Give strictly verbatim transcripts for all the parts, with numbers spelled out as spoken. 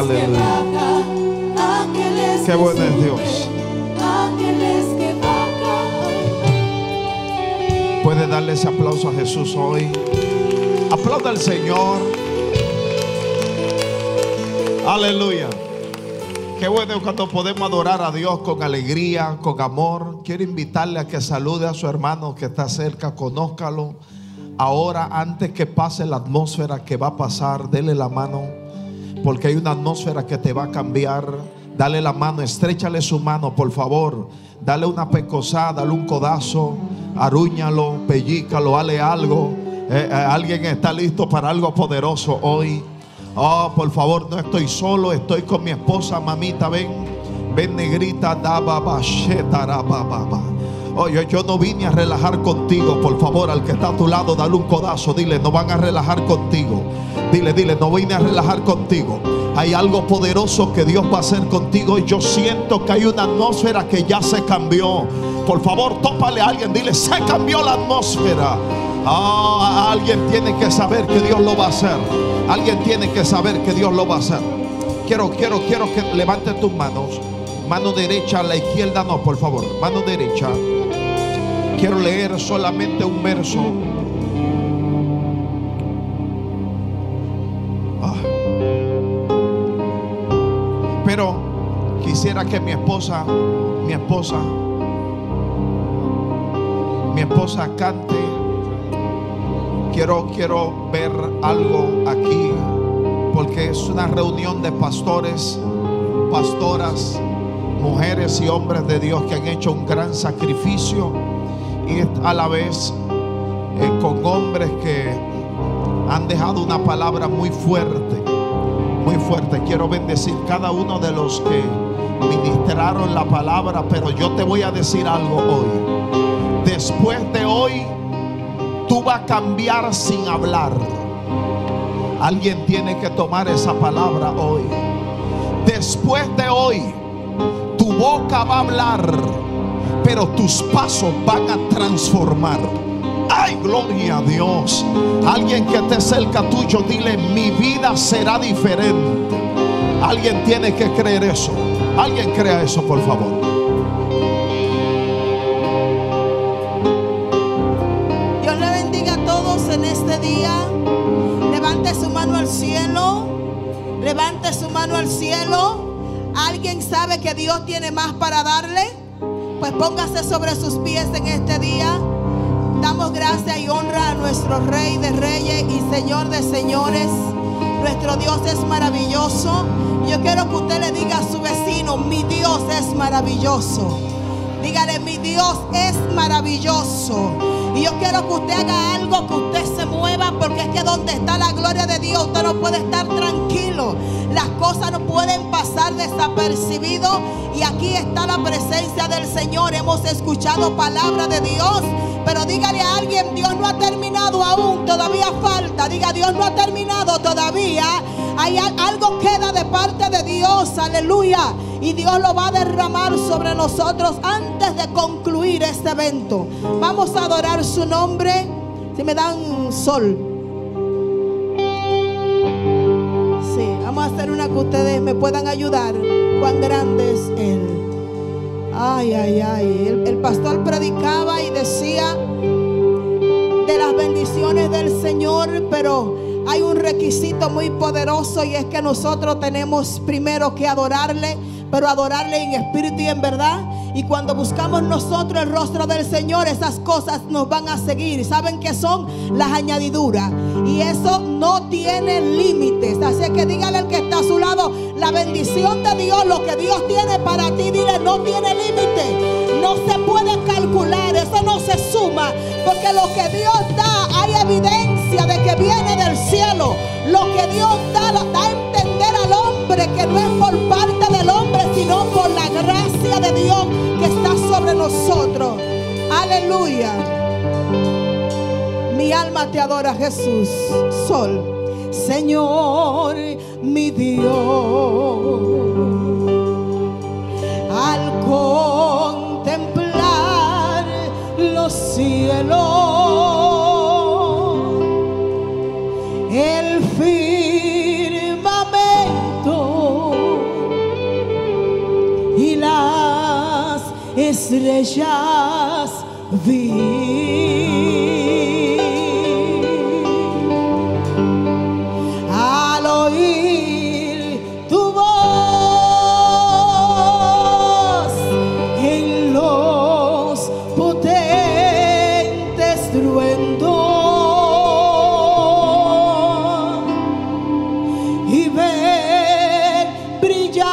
Aleluya. Qué bueno es Dios. Puede darle ese aplauso a Jesús hoy. Aplauda al Señor. Aleluya. Qué bueno es cuando podemos adorar a Dios con alegría, con amor. Quiero invitarle a que salude a su hermano que está cerca, conózcalo. Ahora, antes que pase la atmósfera que va a pasar, dele la mano, porque hay una atmósfera que te va a cambiar. Dale la mano, estréchale su mano, por favor. Dale una pecosada, dale un codazo, arúñalo, pellícalo, dale algo. Eh, eh, alguien está listo para algo poderoso hoy. Oh, por favor, no estoy solo, estoy con mi esposa. Mamita, ven, ven, negrita. Da, ba, ba, sheta, ra, ba, ba, ba. Oh, yo, yo no vine a relajar contigo. Por favor, al que está a tu lado, dale un codazo. Dile, no van a relajar contigo. Dile, dile, no vine a relajar contigo. Hay algo poderoso que Dios va a hacer contigo. Y yo siento que hay una atmósfera que ya se cambió. Por favor, tópale a alguien, dile, se cambió la atmósfera. Oh, alguien tiene que saber que Dios lo va a hacer. Alguien tiene que saber que Dios lo va a hacer. Quiero, quiero, quiero que levante tus manos. Mano derecha, a la izquierda no, por favor. Mano derecha. Quiero leer solamente un verso. Ah. Pero quisiera que mi esposa, mi esposa, mi esposa cante. Quiero, quiero ver algo aquí, porque es una reunión de pastores, pastoras, mujeres y hombres de Dios que han hecho un gran sacrificio, y a la vez eh, con hombres que han dejado una palabra muy fuerte, muy fuerte. Quiero bendecir cada uno de los que ministraron la palabra, pero yo te voy a decir algo hoy. Después de hoy, tú vas a cambiar sin hablar. Alguien tiene que tomar esa palabra hoy. Después de hoy, tu boca va a hablar, pero tus pasos van a transformar. ¡Ay, gloria a Dios! Alguien que esté cerca tuyo, dile, mi vida será diferente. Alguien tiene que creer eso. Alguien crea eso, por favor. En este día, levante su mano al cielo, levante su mano al cielo. ¿Alguien sabe que Dios tiene más para darle? Pues póngase sobre sus pies en este día. Damos gracia y honra a nuestro Rey de Reyes y Señor de Señores. Nuestro Dios es maravilloso. Yo quiero que usted le diga a su vecino, mi Dios es maravilloso. Dígale, mi Dios es maravilloso. Y yo quiero que usted haga algo, que usted se mueva, porque es que donde está la gloria de Dios, usted no puede estar tranquilo. Las cosas no pueden pasar desapercibido. Y aquí está la presencia del Señor. Hemos escuchado palabra de Dios. Pero dígale a alguien, Dios no ha terminado aún, todavía falta. Diga, Dios no ha terminado todavía. Hay algo queda de parte de Dios, aleluya. Y Dios lo va a derramar sobre nosotros antes de concluir este evento. Vamos a adorar su nombre. Si me dan sol. Sí, vamos a hacer una que ustedes me puedan ayudar. Cuán grande es Él. Ay, ay, ay. El, el pastor predicaba y decía de las bendiciones del Señor, pero hay un requisito muy poderoso, y es que nosotros tenemos primero que adorarle, pero adorarle en espíritu y en verdad. Y cuando buscamos nosotros el rostro del Señor, esas cosas nos van a seguir. ¿Saben qué son? Las añadiduras. Y eso no tiene límites. Así que dígale al que está a su lado, la bendición de Dios, lo que Dios tiene para ti, dile, no tiene límite. No se puede calcular, eso no se suma, porque lo que Dios da, hay evidencia de que viene del cielo. Lo que Dios da, lo da a entender al hombre que no es por parte del hombre, sino por la gracia de Dios que está sobre nosotros. Aleluya. Mi alma te adora, Jesús. Sol. Señor, mi Dios, al contemplar los cielos, el firmamento estrellas vi. Al oír tu voz en los potentes estruendos y ver brillar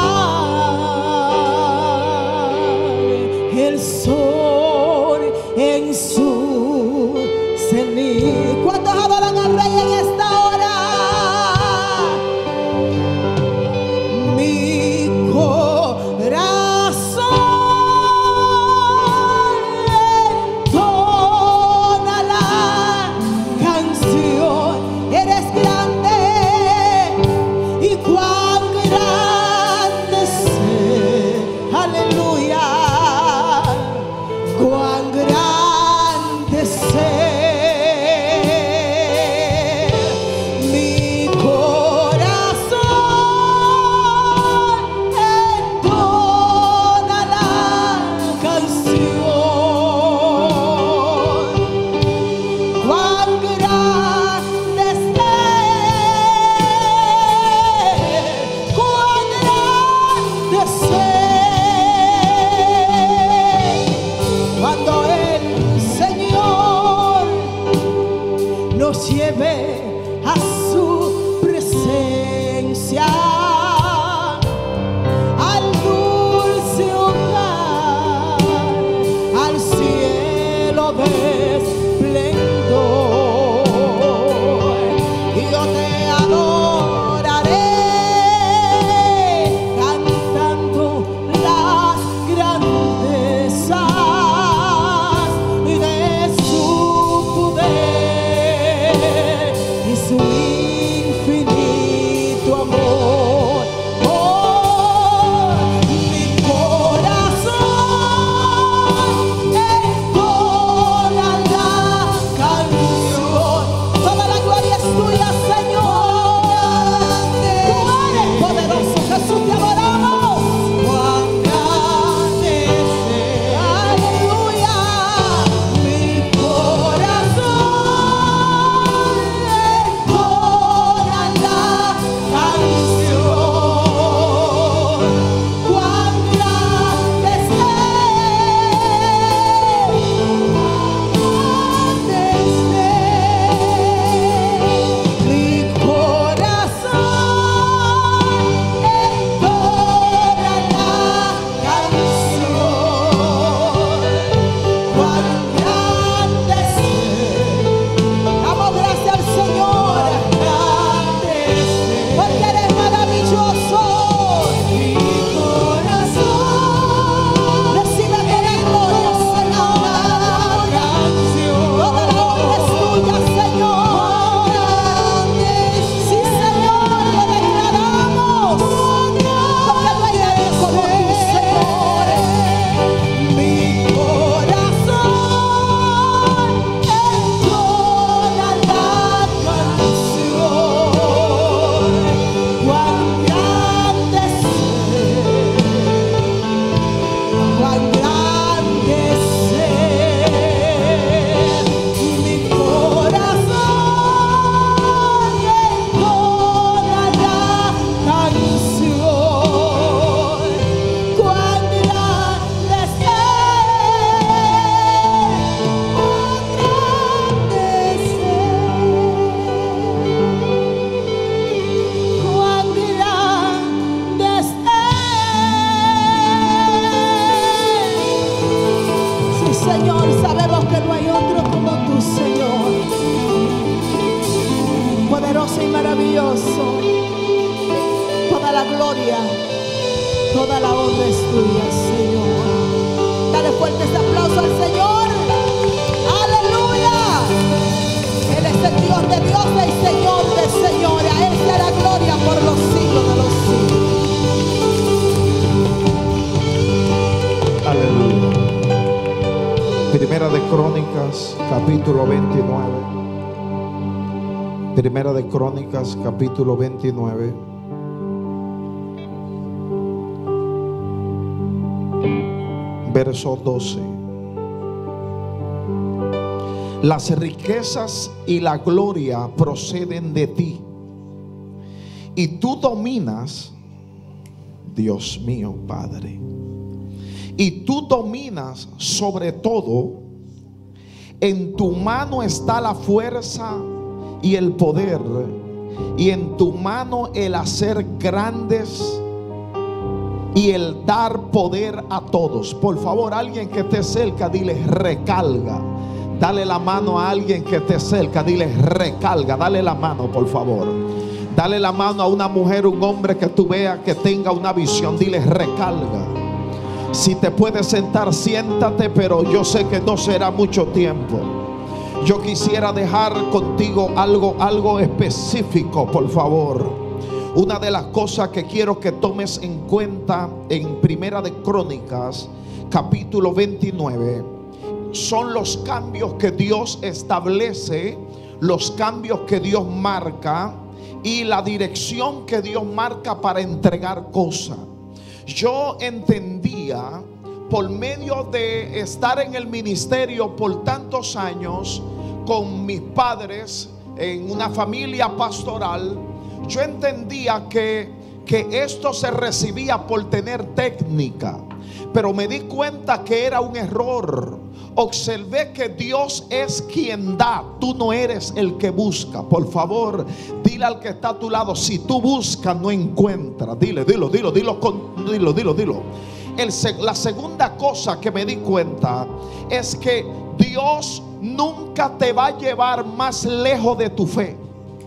el sol en su cenit. ¿Cuántos adoran al Rey en esta hora? Mi corazón entona la canción. Eres grande y cuán grande sé, aleluya, cuán grande sé. Mi corazón entona la canción. Cuán grande es Él, cuán grande es Él. Cuando el Señor nos lleve a su presencia, al dulce hogar, al cielo de esplendor, y yo te adoraré cantando las grandezas y de su poder y su infinito amor. Oh, mi corazón entona la canción. Toda la gloria es tuya, Señor. Tú eres poderoso, Jesús, te adoramos. Cuán grande es Él. Aleluya. Mi corazón entona la canción. Cuán grande es Él. Grande es Él. Mi corazón entona la canción. Cuán grande es Él. Damos gracias al Señor, porque eres maravilloso. Mi corazón recibe toda la gloria, Señor. Toda la honra es tuya, Señor. Sí, Señor, le declaramos, porque no hay nadie como tú, Señor. Mi corazón entona la canción. Cuán grande es Él, cuán grande es Él. Mi corazón entona la canción. Cuán grande es Él, cuán grande es Él, cuán grande es Él. Sí, Señor, sabemos que no hay otro como tú, Señor. Poderoso y maravilloso. Toda la gloria, toda la honra es tuya, Señor. Dale fuertes aplausos al Señor. Aleluya. Él es el Dios de dioses y Señor de señores. A Él sea la gloria por los siglos de los siglos. Aleluya. Primera de Crónicas, capítulo veintinueve. Primera de Crónicas, capítulo veintinueve. verso doce. Las riquezas y la gloria proceden de ti, y tú dominas, Dios mío, Padre, y tú dominas sobre todo. En tu mano está la fuerza y el poder, y en tu mano el hacer grandes y el dar poder a todos. Por favor, alguien que esté cerca, dile recarga. Dale la mano a alguien que esté cerca, dile recarga. Dale la mano, por favor. Dale la mano a una mujer, un hombre que tú veas que tenga una visión, dile recarga. Si te puedes sentar, siéntate, pero yo sé que no será mucho tiempo. Yo quisiera dejar contigo algo, algo específico, por favor. Una de las cosas que quiero que tomes en cuenta en Primera de Crónicas, capítulo veintinueve, son los cambios que Dios establece, los cambios que Dios marca y la dirección que Dios marca para entregar cosas. Yo entendía, por medio de estar en el ministerio por tantos años con mis padres en una familia pastoral, yo entendía que, que esto se recibía por tener técnica, pero me di cuenta que era un error. Observé que Dios es quien da, tú no eres el que busca. Por favor, dile al que está a tu lado, si tú buscas no encuentras. Dile, dilo, dilo, dilo, con, dilo, dilo, dilo. El, la segunda cosa que me di cuenta es que Dios nunca te va a llevar más lejos de tu fe.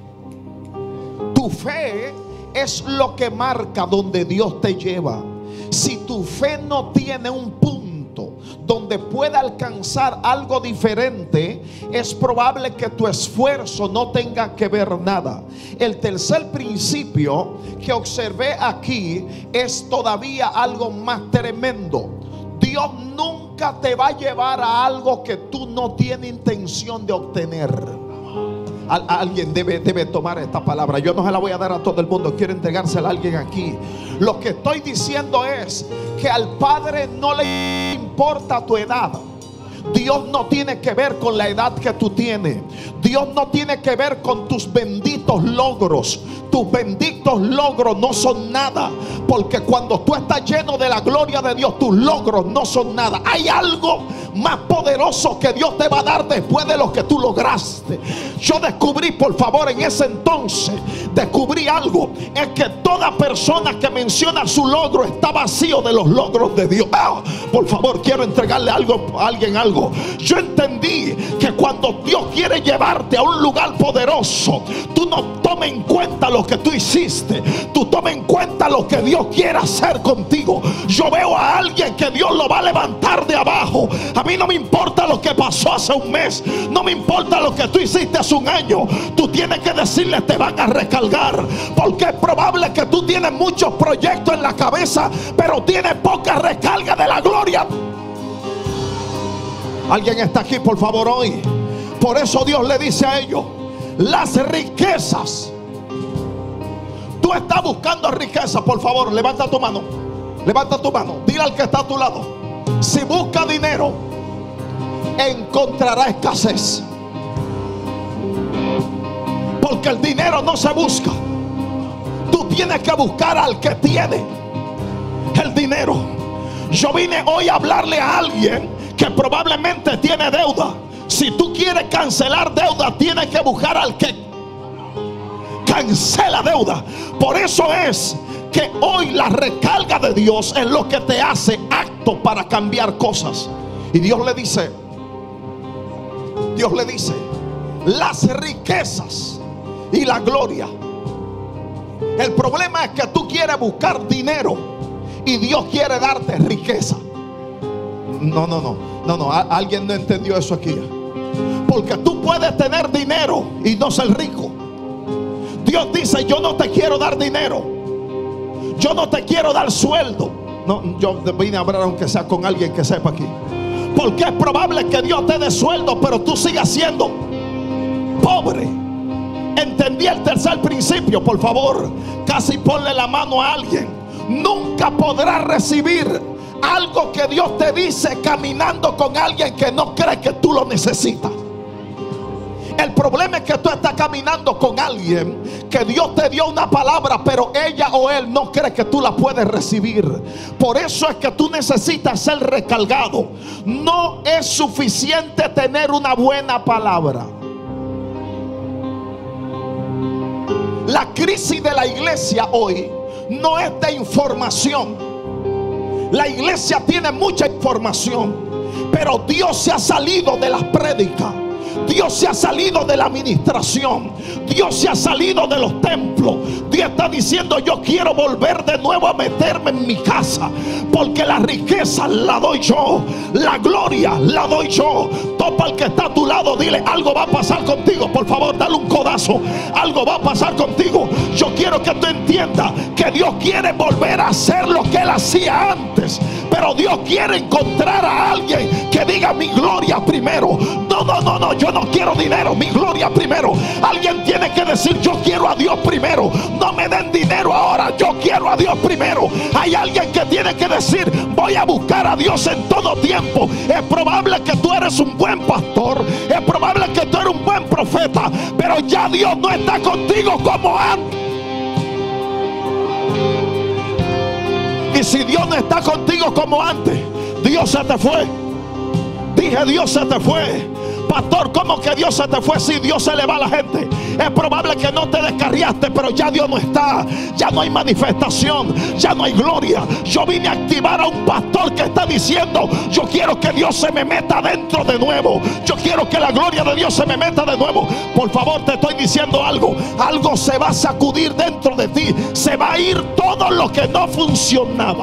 Tu fe es lo que marca donde Dios te lleva. Si tu fe no tiene un punto donde pueda alcanzar algo diferente, es probable que tu esfuerzo no tenga que ver nada. El tercer principio que observé aquí es todavía algo más tremendo. Dios nunca te va a llevar a algo que tú no tienes intención de obtener. Alguien debe, debe tomar esta palabra. Yo no se la voy a dar a todo el mundo, quiero entregársela a alguien aquí. Lo que estoy diciendo es que al Padre no le importa tu edad. Dios no tiene que ver con la edad que tú tienes. Dios no tiene que ver con tus benditos logros. Tus benditos logros no son nada, porque cuando tú estás lleno de la gloria de Dios, tus logros no son nada. Hay algo más poderoso que Dios te va a dar después de lo que tú lograste. Yo descubrí, por favor, en ese entonces descubrí algo, es que toda persona que menciona su logro está vacío de los logros de Dios. Oh, por favor, quiero entregarle algo a alguien algo. Yo entendí que cuando Dios quiere llevarte a un lugar poderoso, tú no tomes en cuenta lo que tú hiciste, tú tomes en cuenta lo que Dios quiere hacer contigo. Yo veo a alguien que Dios lo va a levantar de abajo. A mí no me importa lo que pasó hace un mes, no me importa lo que tú hiciste hace un año. Tú tienes que decirle, te van a recargar, porque es probable que tú tienes muchos proyectos en la cabeza, pero tienes poca recarga de la gloria. Alguien está aquí, por favor, hoy. Por eso Dios le dice a ellos, las riquezas. Tú estás buscando riqueza, por favor, levanta tu mano. Levanta tu mano, dile al que está a tu lado, si busca dinero, encontrará escasez. Porque el dinero no se busca. Tú tienes que buscar al que tiene el dinero. Yo vine hoy a hablarle a alguien que probablemente tiene deuda. Si tú quieres cancelar deuda, tienes que buscar al que cancela deuda. Por eso es que hoy la recarga de Dios es lo que te hace apto para cambiar cosas. Y Dios le dice, Dios le dice, las riquezas y la gloria. El problema es que tú quieres buscar dinero y Dios quiere darte riqueza. No, no, no, no, no, alguien no entendió eso aquí. Porque tú puedes tener dinero y no ser rico. Dios dice, yo no te quiero dar dinero, yo no te quiero dar sueldo. No, yo vine a hablar aunque sea con alguien que sepa aquí. Porque es probable que Dios te dé sueldo, pero tú sigas siendo pobre. Entendí el tercer principio, por favor. Casi ponle la mano a alguien. Nunca podrás recibir algo que Dios te dice caminando con alguien que no cree que tú lo necesitas. El problema es que tú estás caminando con alguien que Dios te dio una palabra, pero ella o él no cree que tú la puedes recibir. Por eso es que tú necesitas ser recargado. No es suficiente tener una buena palabra. La crisis de la iglesia hoy no es de información. La iglesia tiene mucha información, pero Dios se ha salido de las prédicas. Dios se ha salido de la administración. Dios se ha salido de los templos. Dios está diciendo: yo quiero volver de nuevo a meterme en mi casa, porque la riqueza la doy yo, la gloria la doy yo. Topa al que está a tu lado, dile: algo va a pasar contigo. Por favor, dale un codazo. Algo va a pasar contigo. Yo quiero que tú entiendas que Dios quiere volver a hacer lo que Él hacía antes, pero Dios quiere encontrar a alguien que diga: mi gloria primero. No, no, no, no, yo no quiero dinero, mi gloria primero. Alguien tiene que decir: yo quiero a Dios primero. No me den dinero ahora, yo quiero a Dios primero. Hay alguien que tiene que decir: voy a buscar a Dios en todo tiempo. Es probable que tú eres un buen pastor, es probable que tú eres un buen profeta, pero ya Dios no está contigo como antes. Y si Dios no está contigo como antes, Dios se te fue. Dije: Dios se te fue. Pastor, ¿cómo que Dios se te fue? Si Dios se le va a la gente. Es probable que no te descarriaste, pero ya Dios no está. Ya no hay manifestación, ya no hay gloria. Yo vine a activar a un pastor que está diciendo: yo quiero que Dios se me meta dentro de nuevo. Yo quiero que la gloria de Dios se me meta de nuevo. Por favor, te estoy diciendo algo. Algo se va a sacudir dentro de ti. Se va a ir todo lo que no funcionaba.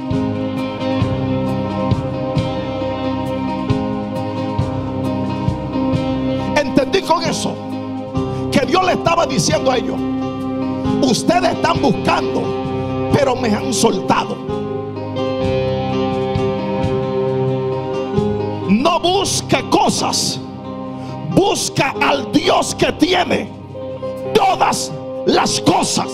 Entendí con eso que Dios le estaba diciendo a ellos: ustedes están buscando, pero me han soltado. No busque cosas, busca al Dios que tiene todas las cosas.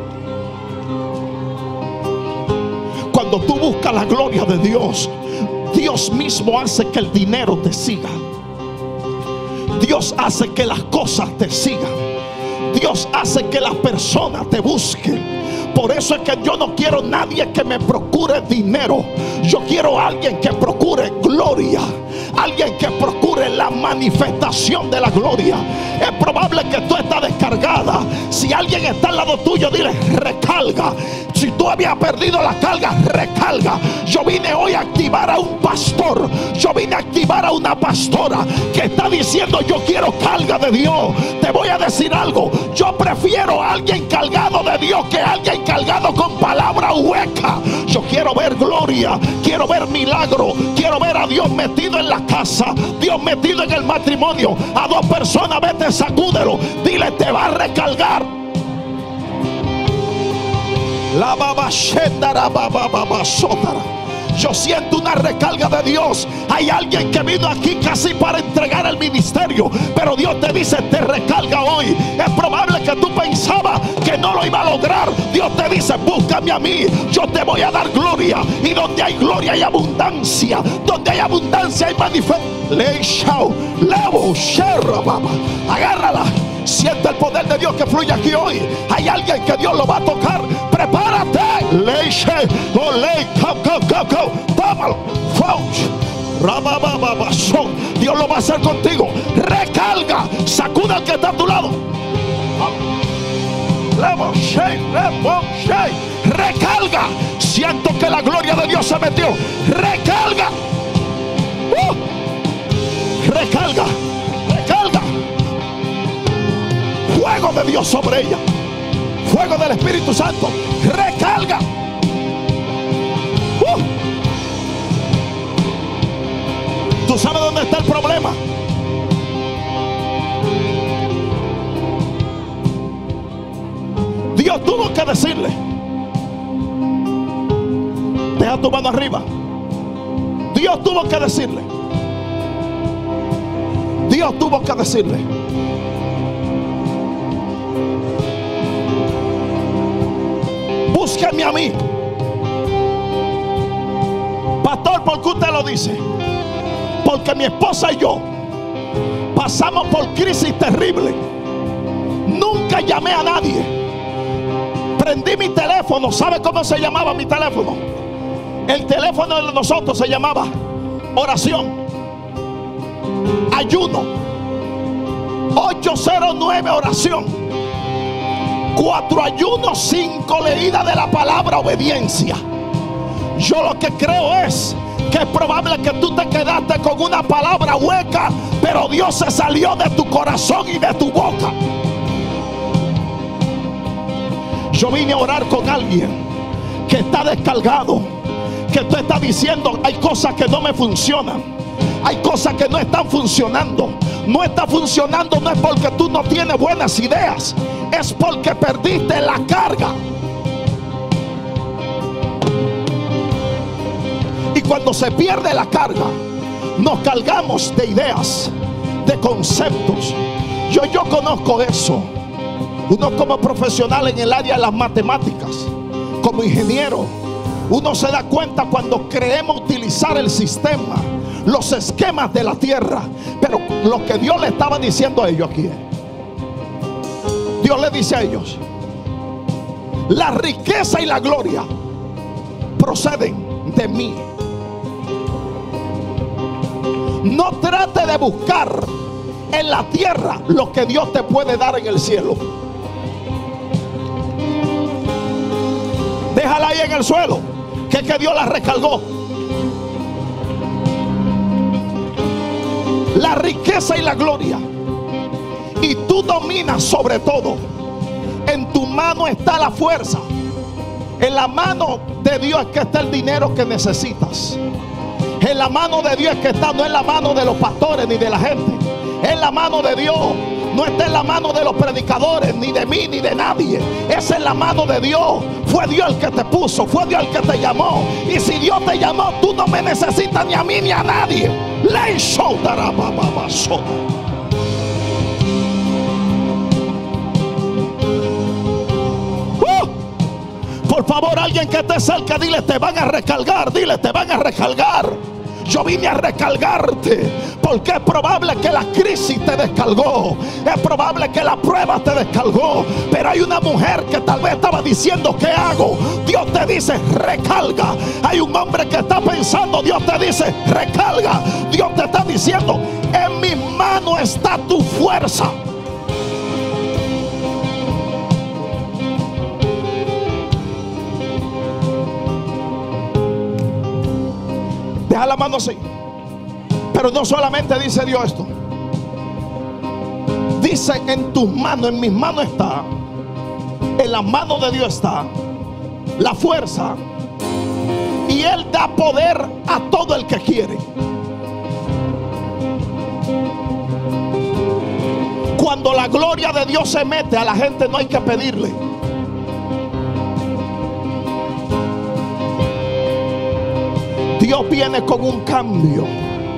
Cuando tú buscas la gloria de Dios, Dios mismo hace que el dinero te siga. Dios hace que las cosas te sigan. Dios hace que las personas te busquen. Por eso es que yo no quiero nadie que me procure dinero. Yo quiero a alguien que procure gloria, alguien que procure la manifestación de la gloria. Es probable que tú estás descargada. Si alguien está al lado tuyo, dile: recarga. Si tú habías perdido la carga, recarga. Yo vine hoy a activar a un pastor. Yo vine a activar a una pastora que está diciendo: yo quiero carga de Dios. Te voy a decir algo: yo prefiero a alguien cargado de Dios que a alguien cargado con palabra hueca. Yo quiero ver gloria, quiero ver milagro, quiero ver a Dios metido en la casa, Dios metido en el matrimonio. A dos personas, vete, sacúdelo, dile: te va a recargar. La baba shendara baba baba sotara. Yo siento una recarga de Dios. Hay alguien que vino aquí casi para entregar el ministerio, pero Dios te dice: te recarga hoy. Es probable que tú pensabas que no lo iba a lograr. Dios te dice: búscame a mí, yo te voy a dar gloria. Y donde hay gloria hay abundancia. Donde hay abundancia hay manifestación. Agárrala. Siente el poder de Dios que fluye aquí hoy. Hay alguien que Dios lo va a tocar. Prepárate. Tómalo. Dios lo va a hacer contigo. Recarga. Sacuda al que está a tu lado. Recarga. Siento que la gloria de Dios se metió. Recarga. uh. Recarga. Recarga. Fuego de Dios sobre ella. Fuego del Espíritu Santo. Recarga. uh. ¿Tú sabes dónde está el problema? Dios tuvo que decirle: deja tu mano arriba. Dios tuvo que decirle. Dios tuvo que decirle: búsquenme a mí. Pastor, ¿por qué usted lo dice? Porque mi esposa y yo pasamos por crisis terribles. Nunca llamé a nadie. Prendí mi teléfono. ¿Sabe cómo se llamaba mi teléfono? El teléfono de nosotros se llamaba oración, ayuno, ocho cero nueve oración, cuatro ayunos, cinco leídas de la palabra obediencia. Yo lo que creo es que es probable que tú te quedaste con una palabra hueca, pero Dios se salió de tu corazón y de tu boca. Yo vine a orar con alguien que está descargado, que tú estás diciendo: hay cosas que no me funcionan, hay cosas que no están funcionando. No está funcionando no es porque tú no tienes buenas ideas, es porque perdiste la carga. Y cuando se pierde la carga, nos cargamos de ideas, de conceptos. Yo, yo conozco eso. Uno como profesional en el área de las matemáticas, como ingeniero, uno se da cuenta cuando creemos utilizar el sistema, los esquemas de la tierra. Pero lo que Dios le estaba diciendo a ellos aquí, Dios le dice a ellos: la riqueza y la gloria proceden de mí. No trate de buscar en la tierra lo que Dios te puede dar en el cielo. Déjala ahí en el suelo, que es que Dios la recargó. La riqueza y la gloria, y tú dominas sobre todo. En tu mano está la fuerza. En la mano de Dios es que está el dinero que necesitas. En la mano de Dios es que está, no en la mano de los pastores ni de la gente. En la mano de Dios. No está en la mano de los predicadores, ni de mí, ni de nadie. Es en la mano de Dios. Fue Dios el que te puso, fue Dios el que te llamó. Y si Dios te llamó, tú no me necesitas ni a mí ni a nadie. Le show dará bababaso. Por favor, alguien que esté cerca, dile: te van a recargar. Dile: te van a recargar. Yo vine a recargarte, porque es probable que la crisis te descargó, es probable que la prueba te descargó. Pero hay una mujer que tal vez estaba diciendo: ¿qué hago? Dios te dice: recarga. Hay un hombre que está pensando: Dios te dice: recarga. Dios te está diciendo: en mi mano está tu fuerza. Deja la mano así. Pero no solamente dice Dios esto. Dice: en tus manos, en mis manos está, en la mano de Dios está la fuerza. Y Él da poder a todo el que quiere. Cuando la gloria de Dios se mete, a la gente no hay que pedirle. Dios viene con un cambio.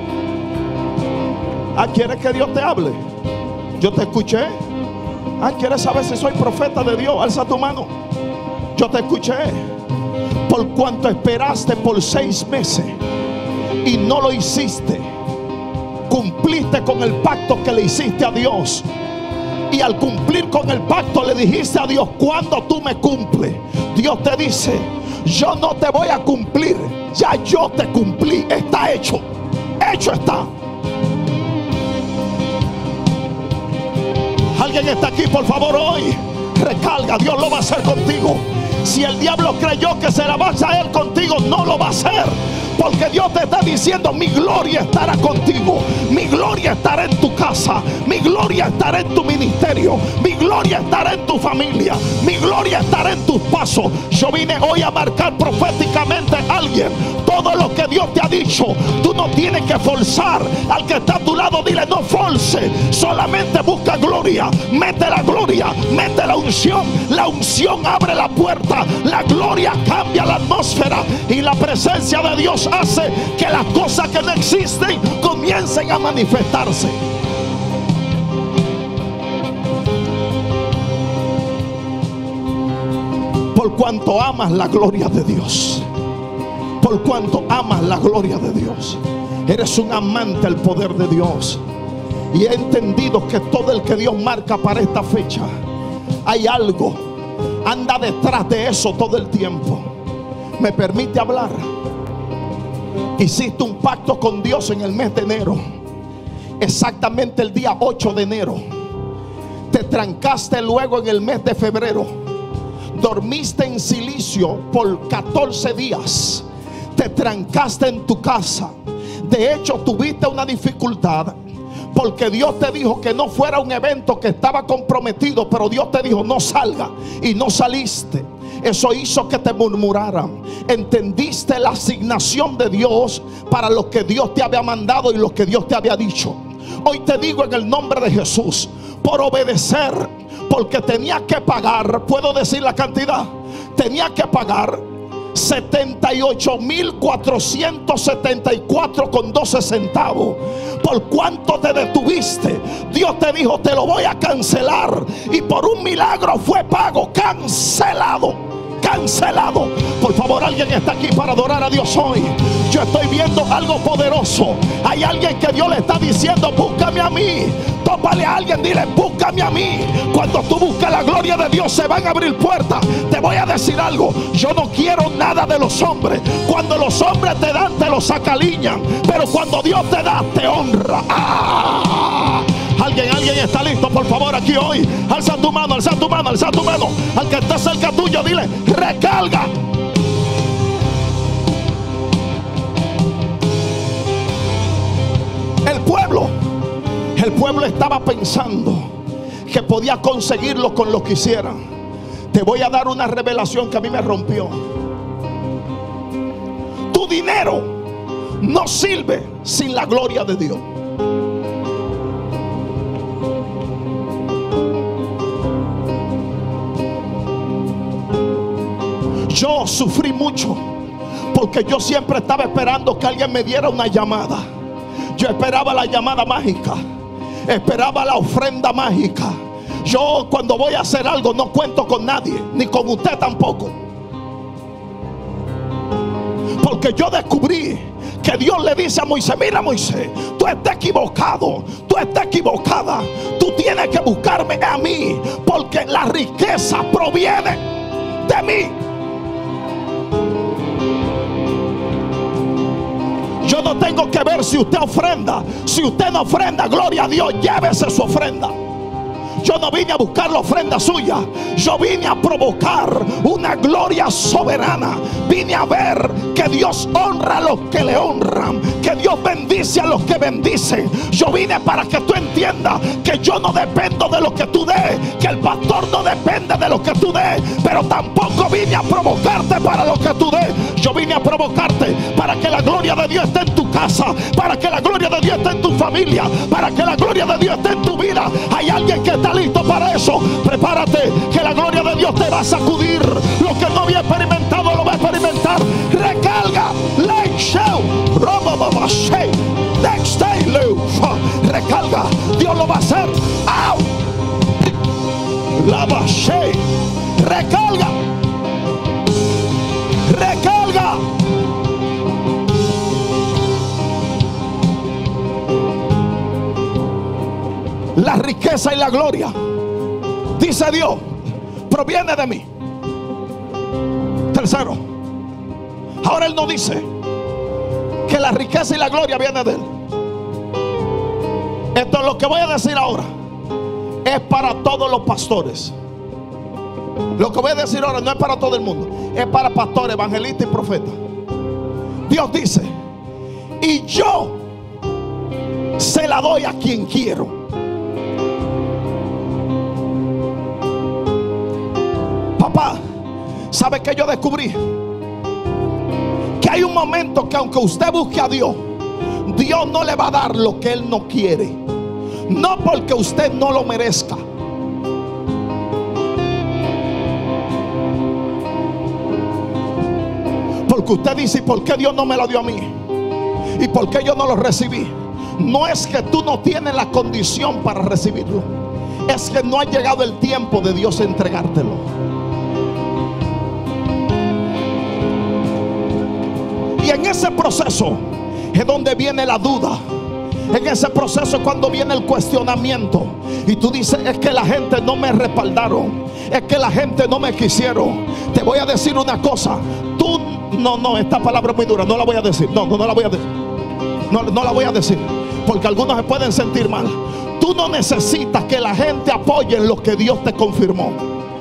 Ah, ¿quieres que Dios te hable? Yo te escuché. Ah, ¿quieres saber si soy profeta de Dios? Alza tu mano. Yo te escuché. Por cuanto esperaste por seis meses y no lo hiciste, cumpliste con el pacto que le hiciste a Dios. Y al cumplir con el pacto le dijiste a Dios: ¿cuándo tú me cumples? Dios te dice: yo no te voy a cumplir, ya yo te cumplí, está hecho, hecho está. Alguien está aquí, por favor, hoy. Recarga, Dios lo va a hacer contigo. Si el diablo creyó que se la va a hacer contigo, no lo va a hacer. Porque Dios te está diciendo: mi gloria estará contigo, mi gloria estará en tu casa, mi gloria estará en tu ministerio, mi gloria estará en tu familia, mi gloria estará en tus pasos. Yo vine hoy a marcar proféticamente a alguien: todo lo que Dios te ha dicho, tú no tienes que forzar. Al que está a tu lado, dile: no force, solamente busca gloria. Mete la gloria, mete la unción. La unción abre la puerta, la gloria cambia la atmósfera, y la presencia de Dios hace que las cosas que no existen comiencen a manifestarse. Por cuanto amas la gloria de Dios, por cuanto amas la gloria de Dios. Eres un amante del poder de Dios. Y he entendido que todo el que Dios marca para esta fecha, hay algo, anda detrás de eso todo el tiempo. ¿Me permite hablar? Hiciste un pacto con Dios en el mes de enero, exactamente el día ocho de enero. Te trancaste luego en el mes de febrero. Dormiste en silicio por catorce días. Te trancaste en tu casa. De hecho, tuviste una dificultad porque Dios te dijo que no fuera un evento que estaba comprometido, pero Dios te dijo no salga, y no saliste. Eso hizo que te murmuraran. Entendiste la asignación de Dios para lo que Dios te había mandado y lo que Dios te había dicho. Hoy te digo en el nombre de Jesús, por obedecer, porque tenía que pagar, puedo decir la cantidad, tenía que pagar setenta y ocho mil cuatrocientos setenta y cuatro con doce centavos. Por cuánto te detuviste, Dios te dijo te lo voy a cancelar, y por un milagro fue pago, cancelado, cancelado. Por favor, alguien está aquí para adorar a Dios hoy. Yo estoy viendo algo poderoso. Hay alguien que Dios le está diciendo búscame a mí. Tópale a alguien, dile búscame a mí. Cuando tú buscas la gloria de Dios se van a abrir puertas. Te voy a decir algo, yo no quiero nada de los hombres. Cuando los hombres te dan te los acaliñan, pero cuando Dios te da te honra. ¡Ah! Alguien, alguien está listo, por favor, aquí hoy. Alza tu mano, alza tu mano, alza tu mano. Al que esté cerca tuyo, dile recarga. El pueblo El pueblo estaba pensando que podía conseguirlo con lo que hicieran. Te voy a dar una revelación que a mí me rompió. Tu dinero no sirve sin la gloria de Dios. Yo sufrí mucho porque yo siempre estaba esperando que alguien me diera una llamada. Yo esperaba la llamada mágica, esperaba la ofrenda mágica. Yo cuando voy a hacer algo no cuento con nadie, ni con usted tampoco, porque yo descubrí que Dios le dice a Moisés: mira Moisés, tú estás equivocado, tú estás equivocada. Tú tienes que buscarme a mí, porque la riqueza proviene de mí. Yo no tengo que ver si usted ofrenda. Si usted no ofrenda, gloria a Dios, llévese su ofrenda. Yo no vine a buscar la ofrenda suya. Yo vine a provocar una gloria soberana. Vine a ver que Dios honra a los que le honran, que Dios bendice a los que bendicen. Yo vine para que tú entiendas que yo no dependo de lo que tú des, que el pastor no depende de lo que tú des, pero tampoco vine a provocarte para lo que tú des. Yo vine a provocarte para que la gloria de Dios esté en tu casa, para que la gloria de Dios esté en tu familia, para que la gloria de Dios esté en tu vida. Hay alguien que está listo para eso. Prepárate, que la gloria de Dios te va a sacudir. Lo que no había experimentado lo va a experimentar. Recarga, light show, next day, recarga, Dios lo va a hacer. ¡Au! Lava, recarga, recarga. La riqueza y la gloria, dice Dios, proviene de mí. Tercero, ahora Él no dice que la riqueza y la gloria viene de Él. Esto es lo que voy a decir ahora, es para todos los pastores. Lo que voy a decir ahora no es para todo el mundo, es para pastores, evangelistas y profetas. Dios dice: y yo se la doy a quien quiero. Papá, ¿sabe qué yo descubrí? Que hay un momento que aunque usted busque a Dios, Dios no le va a dar lo que Él no quiere. No porque usted no lo merezca. Porque usted dice: ¿y por qué Dios no me lo dio a mí? ¿Y por qué yo no lo recibí? No es que tú no tienes la condición para recibirlo, es que no ha llegado el tiempo de Dios entregártelo. ese proceso es donde viene la duda. En ese proceso es cuando viene el cuestionamiento. Y tú dices, es que la gente no me respaldaron, es que la gente no me quisieron. Te voy a decir una cosa. Tú, no, no, esta palabra es muy dura, no la voy a decir. No, no, no la voy a decir. No, no la voy a decir, porque algunos se pueden sentir mal. Tú no necesitas que la gente apoye en lo que Dios te confirmó,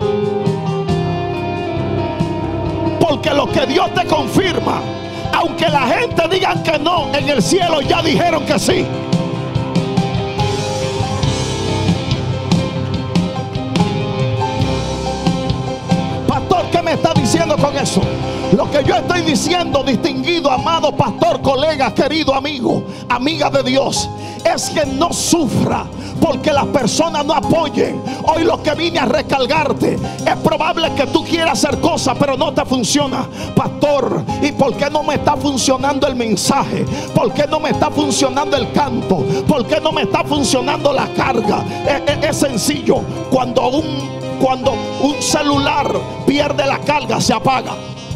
porque lo que Dios te confirma, aunque la gente diga que no, en el cielo ya dijeron que sí. Pastor, ¿qué me está diciendo con eso? Lo que yo estoy diciendo, distinguido, amado pastor, colega, querido amigo, amiga de Dios, es que no sufra porque las personas no apoyen. Hoy lo que vine a recalcarte, es probable que tú quieras hacer cosas pero no te funciona. Pastor, ¿y por qué no me está funcionando el mensaje? ¿Por qué no me está funcionando el canto? ¿Por qué no me está funcionando la carga? Es, es, es sencillo. Cuando un, cuando un celular pierde la carga, se apaga.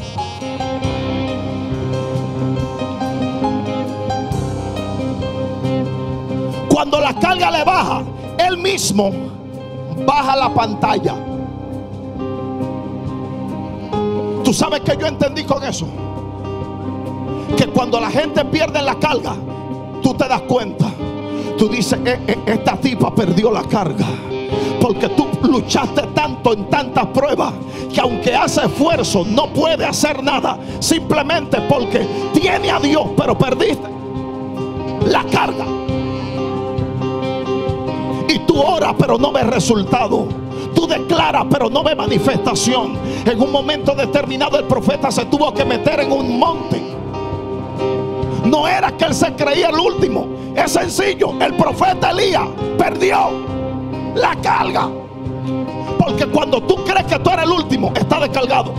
Cuando la carga le baja, él mismo baja la pantalla. ¿Tú sabes que yo entendí con eso? Que cuando la gente pierde la carga, tú te das cuenta. Tú dices, eh, eh, esta tipa perdió la carga, porque tú luchaste tanto en tantas pruebas que aunque hace esfuerzo no puede hacer nada, simplemente porque tiene a Dios, pero perdiste la carga. Y tú oras pero no ves resultado. Tú declaras pero no ves manifestación. En un momento determinado el profeta se tuvo que meter en un monte. No era que él se creía el último. Es sencillo. El profeta Elías perdió la carga. Porque cuando tú crees que tú eres el último, está descargado.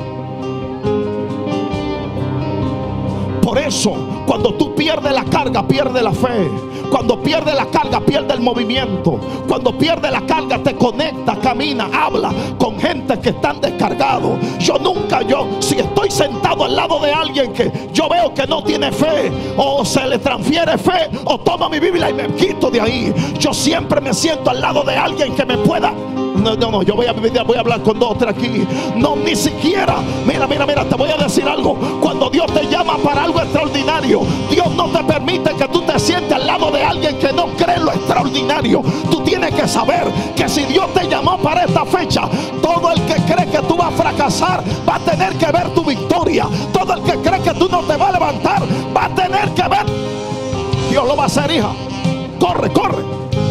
Por eso, cuando tú pierdes la carga, pierdes la fe. Cuando pierdes la carga, pierdes el movimiento. Cuando pierdes la carga, te conecta, camina, habla con gente que están descargados. Yo nunca, yo, si estoy sentado al lado de alguien que yo veo que no tiene fe, o se le transfiere fe, o tomo mi Biblia y me quito de ahí, yo siempre me siento al lado de alguien que me pueda. No, no, no, yo voy a, voy a hablar con dos o tres aquí. No, ni siquiera. Mira, mira, mira, te voy a decir algo. Cuando Dios te llama para algo extraordinario, Dios no te permite que tú te sientes al lado de alguien que no cree en lo extraordinario. Tú tienes que saber que si Dios te llamó para esta fecha, todo el que cree que tú vas a fracasar va a tener que ver tu victoria. Todo el que cree que tú no te vas a levantar va a tener que ver. Dios lo va a hacer, hija. Corre, corre.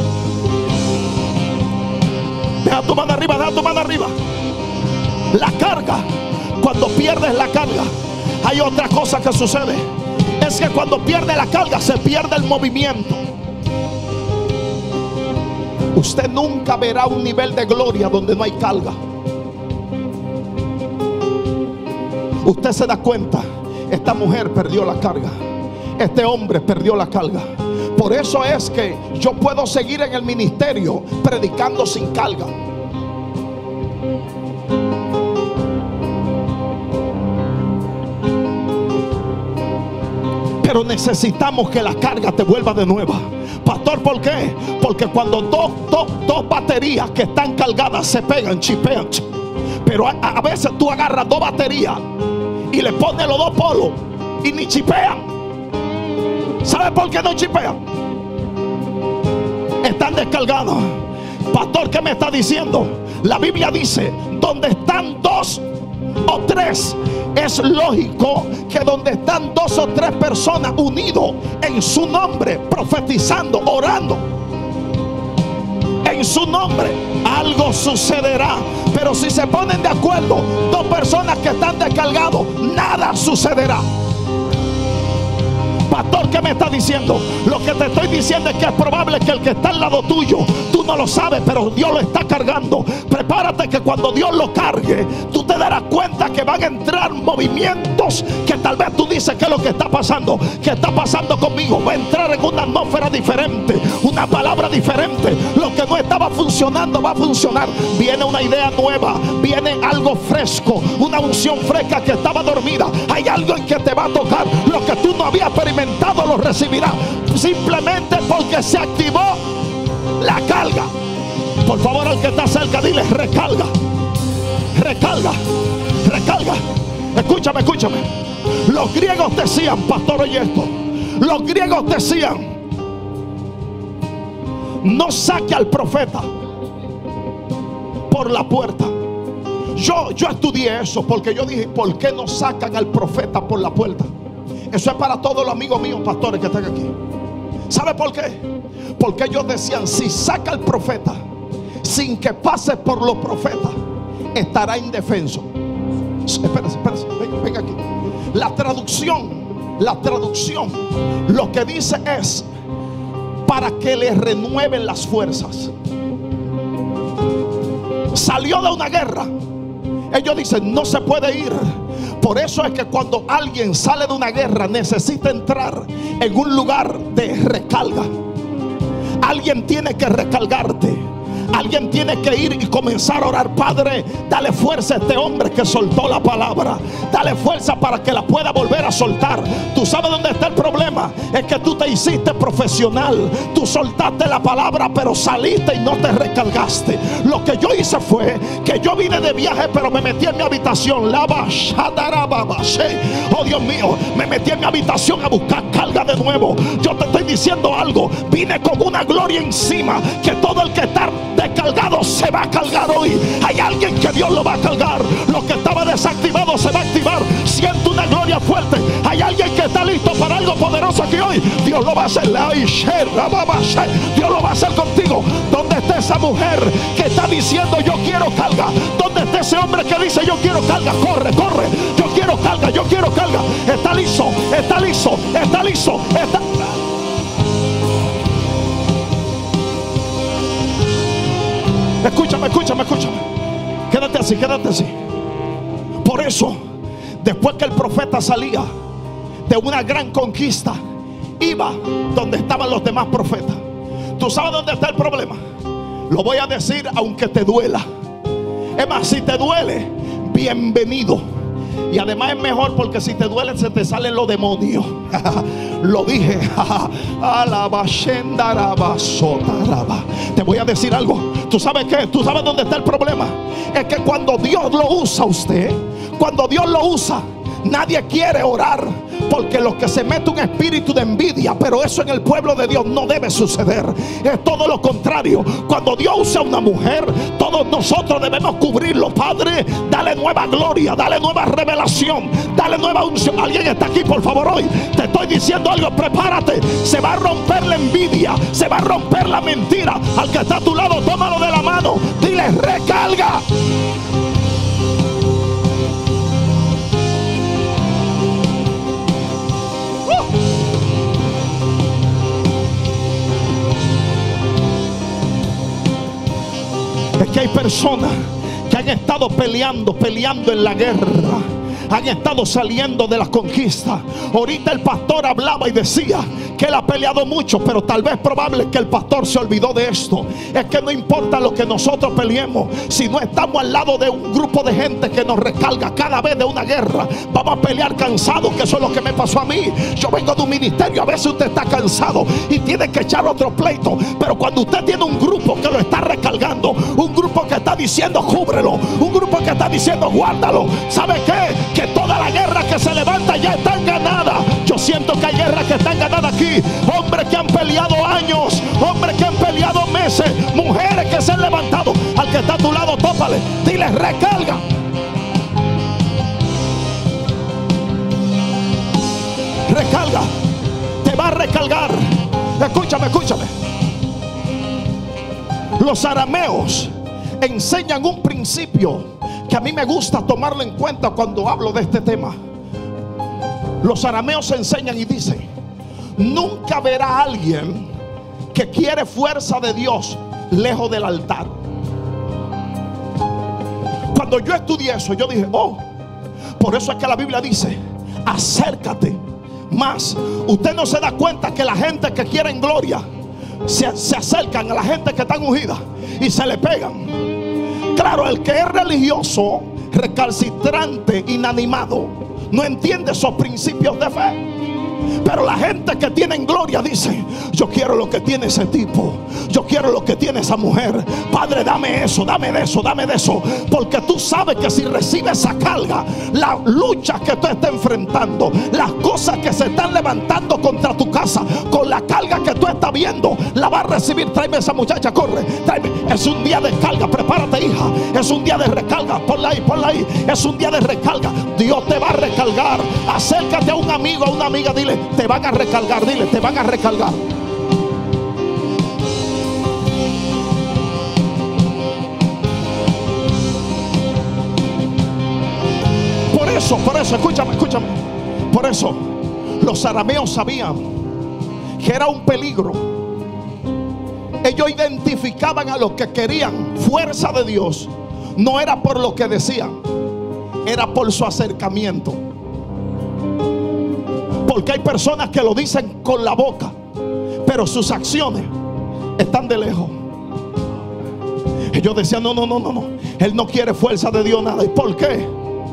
Deja tu mano arriba, deja tu mano arriba. La carga, cuando pierdes la carga, hay otra cosa que sucede. Es que cuando pierde la carga, se pierde el movimiento. Usted nunca verá un nivel de gloria donde no hay carga. Usted se da cuenta, esta mujer perdió la carga, este hombre perdió la carga. Por eso es que yo puedo seguir en el ministerio predicando sin carga. Pero necesitamos que la carga te vuelva de nueva. Pastor, ¿por qué? Porque cuando dos, dos, dos baterías que están cargadas se pegan, chipean. Pero a, a veces tú agarras dos baterías y le pones los dos polos y ni chipean. ¿Sabe por qué no chipean? Están descargados. Pastor, ¿qué me está diciendo? La Biblia dice, donde están dos o tres, es lógico que donde están dos o tres personas unidos en su nombre, profetizando, orando en su nombre, algo sucederá. Pero si se ponen de acuerdo dos personas que están descargados, nada sucederá. Pastor, ¿qué me está diciendo? Lo que te estoy diciendo es que es probable que el que está al lado tuyo, tú no lo sabes, pero Dios lo está cargando. Prepárate que cuando Dios lo cargue, tú te darás cuenta que van a entrar movimientos que tal vez tú dices, ¿qué es lo que está pasando? ¿Qué está pasando conmigo? Va a entrar en una atmósfera diferente, una palabra diferente. Lo que no estaba funcionando va a funcionar. Viene una idea nueva, viene algo fresco, una unción fresca que estaba dormida. Hay algo en que te va a tocar. Lo lo que tú no habías experimentado lo recibirás, simplemente porque se activó la carga. Por favor, al que está cerca, dile: recarga, recarga, recarga. Escúchame, escúchame. Los griegos decían, pastor, oye esto. Los griegos decían: no saque al profeta por la puerta. Yo, yo estudié eso porque yo dije: ¿por qué no sacan al profeta por la puerta? Eso es para todos los amigos míos pastores que están aquí. ¿Sabe por qué? Porque ellos decían: si saca al profeta sin que pase por los profetas, estará indefenso. Espérese, espérese, venga, venga aquí. La traducción, la traducción lo que dice es: para que le renueven las fuerzas. Salió de una guerra. Ellos dicen: no se puede ir. Por eso es que cuando alguien sale de una guerra, necesita entrar en un lugar de recarga. Alguien tiene que recargarte. Alguien tiene que ir y comenzar a orar: Padre, dale fuerza a este hombre que soltó la palabra. Dale fuerza para que la pueda volver a soltar. Tú sabes dónde está el problema. Es que tú te hiciste profesional. Tú soltaste la palabra, pero saliste y no te recargaste. Lo que yo hice fue que yo vine de viaje, pero me metí en mi habitación. Oh Dios mío, me metí en mi habitación a buscar carga de nuevo. Yo te estoy diciendo algo. Vine con una gloria encima, que todo el que está descargado se va a cargar hoy. Hay alguien que Dios lo va a cargar. Lo que estaba desactivado se va a activar. Siento una gloria fuerte. Hay alguien que está listo para algo poderoso aquí hoy. Dios lo va a hacer. Dios lo va a hacer contigo. ¿Dónde está esa mujer que está diciendo: yo quiero carga? ¿Dónde está ese hombre que dice: yo quiero carga? Corre, corre. Yo quiero carga, yo quiero carga. Está listo, está listo, está listo, está... Escúchame, escúchame, escúchame. Quédate así, quédate así. Por eso, después que el profeta salía de una gran conquista, iba donde estaban los demás profetas. ¿Tú sabes dónde está el problema? Lo voy a decir aunque te duela. Es más, si te duele, bienvenido. Y además es mejor, porque si te duele se te salen los demonios. Lo dije. Te voy a decir algo. ¿Tú sabes qué? ¿Tú sabes dónde está el problema? Es que cuando Dios lo usa a usted, cuando Dios lo usa, nadie quiere orar, porque lo que se mete un espíritu de envidia. Pero eso en el pueblo de Dios no debe suceder. Es todo lo contrario. Cuando Dios usa a una mujer, todos nosotros debemos cubrirlo. Padre, dale nueva gloria, dale nueva revelación, dale nueva unción. Alguien está aquí, por favor, hoy. Te estoy diciendo algo: prepárate. Se va a romper la envidia, se va a romper la mentira. Al que está a tu lado, tómalo de la mano, dile: recarga. Es que hay personas que han estado peleando, peleando en la guerra. Han estado saliendo de la conquista. Ahorita el pastor hablaba y decía que él ha peleado mucho, pero tal vez probable que el pastor se olvidó de esto. Es que no importa lo que nosotros peleemos, si no estamos al lado de un grupo de gente que nos recarga cada vez de una guerra, vamos a pelear cansados, que eso es lo que me pasó a mí. Yo vengo de un ministerio, a veces usted está cansado y tiene que echar otro pleito, pero cuando usted tiene un grupo que lo está recargando, un grupo que está diciendo: cúbrelo, un grupo que está diciendo: guárdalo, ¿sabe qué? Que toda la guerra que se levanta ya están ganadas. Yo siento que hay guerras que están ganadas aquí. Hombres que han peleado años, hombres que han peleado meses, mujeres que se han levantado. Al que está a tu lado, tópale, dile: recarga. Recarga, te va a recargar. Escúchame, escúchame. Los arameos enseñan un principio que a mí me gusta tomarlo en cuenta cuando hablo de este tema. Los arameos enseñan y dicen: nunca verá a alguien que quiere fuerza de Dios lejos del altar. Cuando yo estudié eso, yo dije: oh, por eso es que la Biblia dice: acércate más. Usted no se da cuenta que la gente que quiere en gloria se, se acercan a la gente que están ungida y se le pegan. Claro, el que es religioso, recalcitrante, inanimado, no entiende esos principios de fe. Pero la gente que tiene en gloria dice: yo quiero lo que tiene ese tipo, yo quiero lo que tiene esa mujer. Padre, dame eso, dame de eso, dame de eso. Porque tú sabes que si recibes esa carga, las luchas que tú estás enfrentando, las cosas que se están levantando contra tu casa, con la carga que tú estás viendo, la vas a recibir. Tráeme esa muchacha, corre, tráeme. Es un día de carga, prepárate, hija. Es un día de recarga, ponla ahí, ponla ahí. Es un día de recarga. Dios te va a recargar. Acércate a un amigo, a una amiga, dile: te van a recargar, dile: te van a recargar. Por eso, por eso, escúchame, escúchame. Por eso los arameos sabían que era un peligro. Ellos identificaban a los que querían fuerza de Dios. No era por lo que decían, era por su acercamiento. Porque hay personas que lo dicen con la boca, pero sus acciones están de lejos. Ellos decían: no, no, no, no, no, él no quiere fuerza de Dios, nada. ¿Y por qué?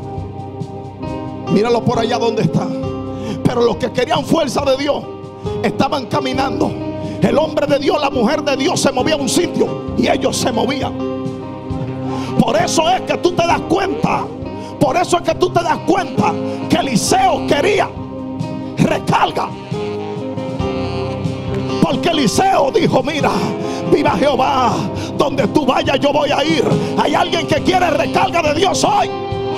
Míralo por allá donde está. Pero los que querían fuerza de Dios estaban caminando. El hombre de Dios, la mujer de Dios se movía a un sitio y ellos se movían. Por eso es que tú te das cuenta, por eso es que tú te das cuenta que Eliseo quería recarga. Porque Eliseo dijo: mira, viva Jehová, donde tú vayas yo voy a ir. Hay alguien que quiere recarga de Dios hoy.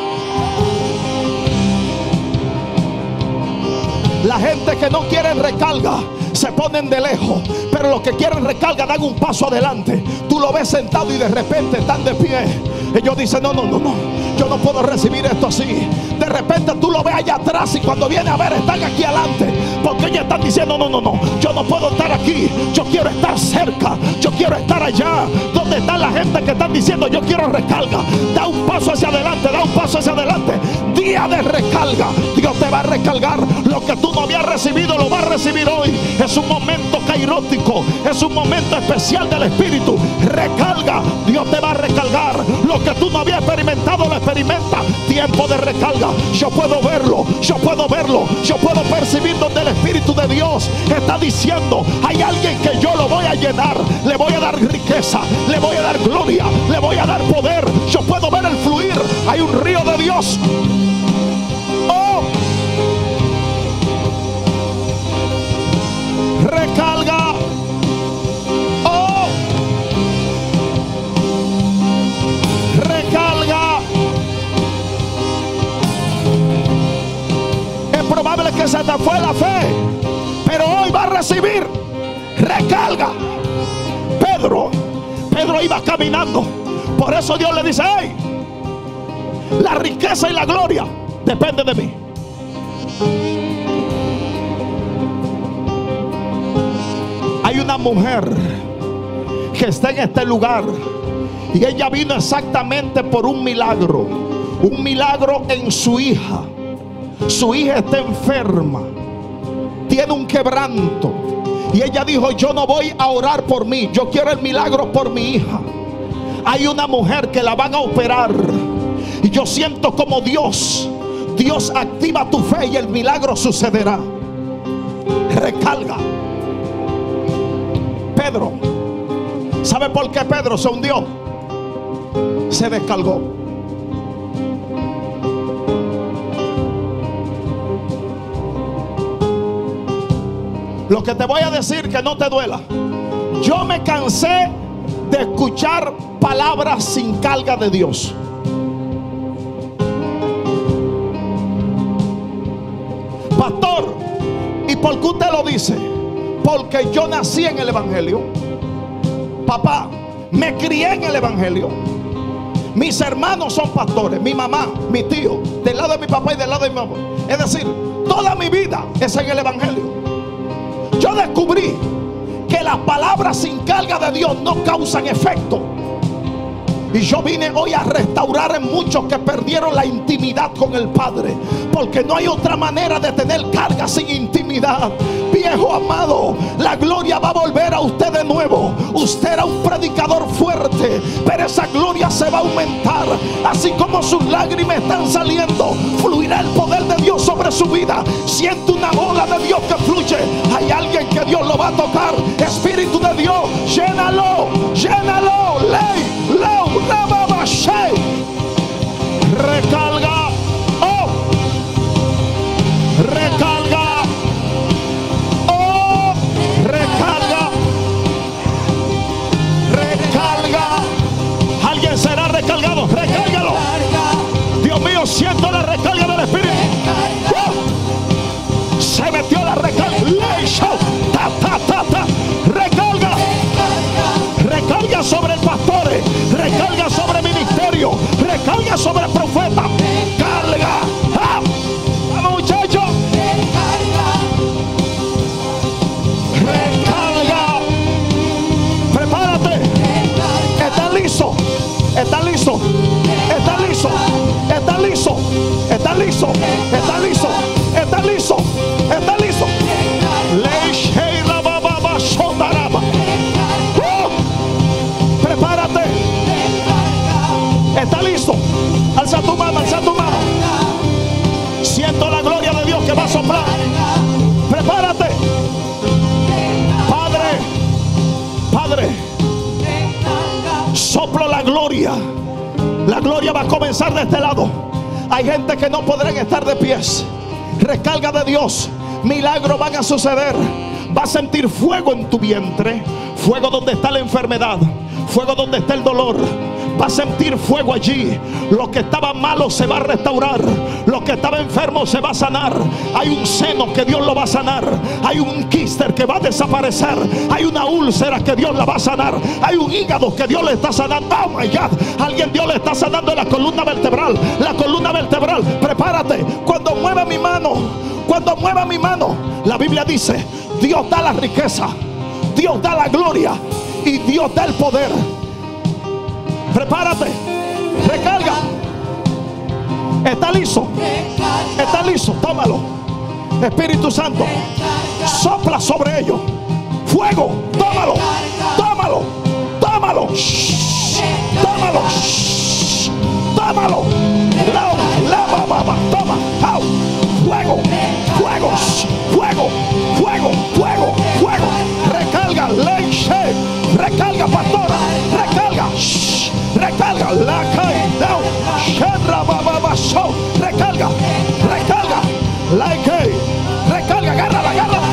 La gente que no quiere recarga se ponen de lejos, pero los que quieren recarga dan un paso adelante. Tú lo ves sentado y de repente están de pie. Ellos dicen: no, no, no, no, yo no puedo recibir esto así. De repente tú lo ves allá atrás y cuando viene a ver están aquí adelante. Porque ellos están diciendo: no, no, no, yo no puedo estar aquí, yo quiero estar cerca, yo quiero estar allá. Donde está la gente que están diciendo: yo quiero recarga. Da un paso hacia adelante, da un paso hacia adelante. Día de recarga. Dios te va a recargar. Lo que tú no habías recibido lo vas a recibir hoy. Es un momento cairótico, es un momento especial del Espíritu. Recarga. Dios te va a recargar. Lo que tú no habías experimentado lo experimenta. Tiempo de recarga. Yo puedo verlo, yo puedo verlo, yo puedo percibir donde el Espíritu de Dios está diciendo: hay alguien que yo lo voy a llenar, le voy a dar riqueza, le voy a dar gloria, le voy a dar poder. Yo puedo ver el fluir. Hay un río de Dios. Oh, recarga. Oh, recarga. Es probable que se te fue la fe, pero hoy va a recibir recarga. Pedro, Pedro iba caminando. Por eso Dios le dice: hey, la riqueza y la gloria depende de mí. Hay una mujer que está en este lugar y ella vino exactamente por un milagro. Un milagro en su hija. Su hija está enferma, tiene un quebranto, y ella dijo: yo no voy a orar por mí, yo quiero el milagro por mi hija. Hay una mujer que la van a operar y yo siento como Dios Dios activa tu fe y el milagro sucederá. Recarga. Pedro, ¿sabe por qué Pedro se hundió? Se descargó. Lo que te voy a decir, que no te duela. Yo me cansé de escuchar palabras sin carga de Dios. Pastor, ¿y por qué usted lo dice? Porque yo nací en el Evangelio. Papá, me crié en el Evangelio. Mis hermanos son pastores, mi mamá, mi tío, del lado de mi papá y del lado de mi mamá. Es decir, toda mi vida es en el Evangelio. Yo descubrí que las palabras sin carga de Dios no causan efecto. Y yo vine hoy a restaurar en muchos que perdieron la intimidad con el Padre, porque no hay otra manera de tener carga sin intimidad. Viejo amado, la gloria va a volver a usted de nuevo. Usted era un predicador fuerte, pero esa gloria se va a aumentar. Así como sus lágrimas están saliendo, fluirá el poder de Dios sobre sobre su vida. Siente una ola de Dios que fluye. Hay alguien que Dios lo va a tocar. Espíritu de Dios, llénalo, llénalo. Ley, leo, lava, shey. Recarga, oh, recarga, oh, recarga, recarga. Alguien será recargado, recárgalo. Dios mío, siento la recarga del Espíritu. ¡Oh! Se metió la recarga. Ta, ta, ta, ta. Recarga. Recarga sobre el pastor. Recarga sobre el ministerio. Recarga sobre el profeta. Carga. ¡Ah! Vamos, muchachos. Recarga. Prepárate. Está listo. Está listo. Está listo. Está listo. Está listo. Está listo. Está listo. Está listo. Prepárate. Está listo. Alza tu mano, alza tu mano. Siento la gloria de Dios que va a soplar. Prepárate. Padre, Padre, soplo la gloria. La gloria va a comenzar de este lado. Hay gente que no podrán estar de pies. Recarga de Dios. Milagros van a suceder. Vas a sentir fuego en tu vientre. Fuego donde está la enfermedad. Fuego donde está el dolor. Vas a sentir fuego allí. Lo que estaba malo se va a restaurar. Lo que estaba enfermo se va a sanar. Hay un seno que Dios lo va a sanar. Hay un quíster que va a desaparecer. Hay una úlcera que Dios la va a sanar. Hay un hígado que Dios le está sanando. Oh my God. Alguien Dios le está sanando la columna vertebral. La columna vertebral. Prepárate. Cuando mueva mi mano. Cuando mueva mi mano. La Biblia dice: Dios da la riqueza. Dios da la gloria. Y Dios da el poder. Prepárate. Recarga. Está listo. Está listo. Tómalo. Espíritu Santo, sopla sobre ellos. Fuego. Tómalo. Tómalo. Tómalo. Tómalo. Tómalo. Lava, lava, toma. Au. Fuego. Fuego. Fuego. Fuego. Fuego. Fuego. Recarga. Leche. Recarga, pastora. Recarga. Recarga. La caída. Recarga. Recarga. Like. Recarga. Agárrala. Agárrala.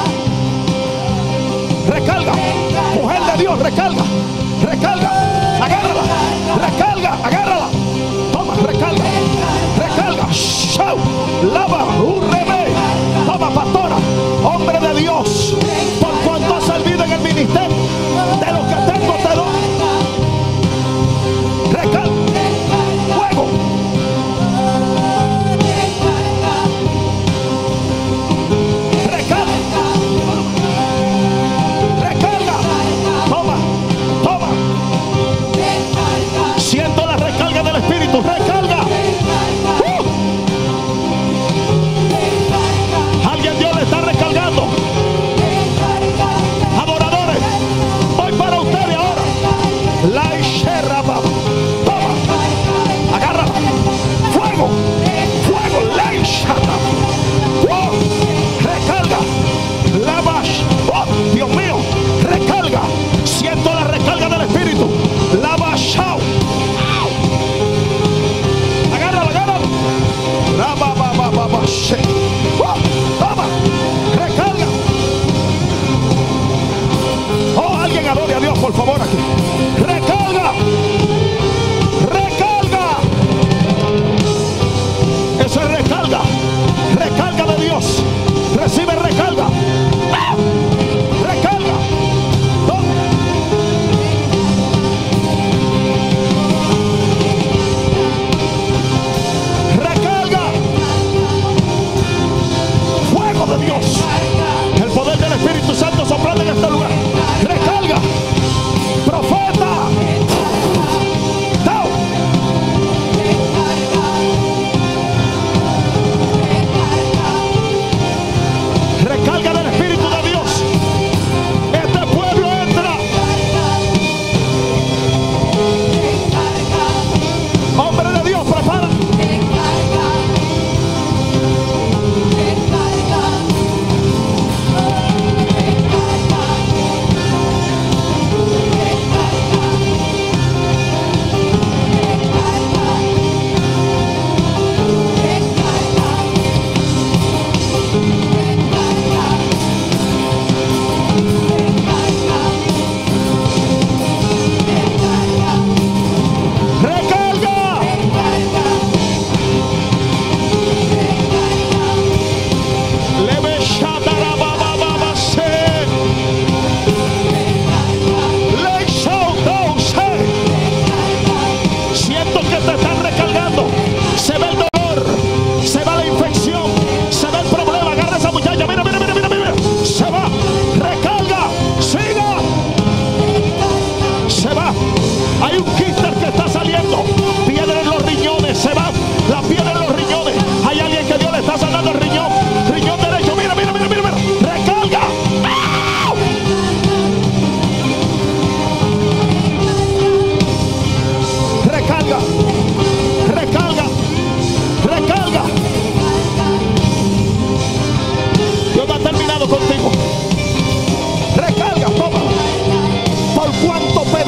Recarga. Mujer de Dios. Recarga. Recarga. Agárrala. Recarga. Agárrala. Toma. Recarga. Recarga. Show. Lava. Un rebe. Toma, pastora. Hombre de Dios. Por cuanto has servido en el ministerio, de lo que tengo te doy. Recarga. Fuego. Recarga. Recarga. Toma. Toma. Siento la recarga del Espíritu. Recarga. Uh. Alguien Dios le está recargando. Adoradores, voy para ustedes ahora. La Isherra, toma. Agárrala. Fuego. Fuego. La Isherra. Oh. Recarga. La bash. Oh, Dios mío. Recarga. Siento la recarga del Espíritu. La bashao. Agárrala, agárrala. La ba ba ba ba ba. Oh, toma. Recarga. Oh, alguien adore a Dios, por favor, aquí. Recarga. Recarga. Eso es recarga. Recarga de Dios. Recibe recarga. ¡Ah! Recarga. Toma. Recarga. Fuego de Dios. El poder del Espíritu Santo soplando en este lugar. Recarga. Profeta.